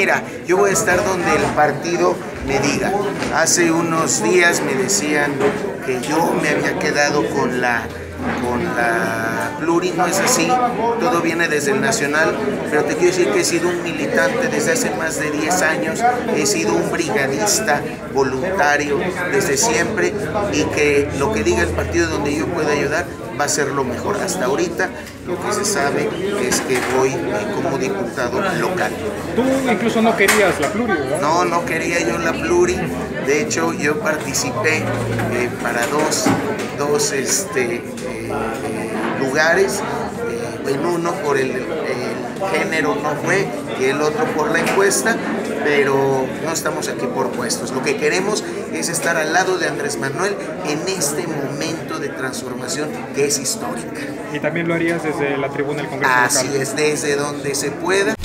Mira, yo voy a estar donde el partido me diga. Hace unos días me decían que yo me había quedado con la pluri, no es así, todo viene desde el nacional, pero te quiero decir que he sido un militante desde hace más de 10 años, he sido un brigadista voluntario desde siempre, y que lo que diga el partido donde yo pueda ayudar va a ser lo mejor. Hasta ahorita lo que se sabe es que voy como diputado local. Tú incluso no querías la pluri, ¿verdad? No, no quería yo la pluri. De hecho, yo participé para dos lugares. En uno por el género no fue, y el otro por la encuesta, pero no estamos aquí por puestos. Lo que queremos es estar al lado de Andrés Manuel en este momento de transformación que es histórica. Y también lo harías desde la tribuna del Congreso Así local. es, desde donde se pueda.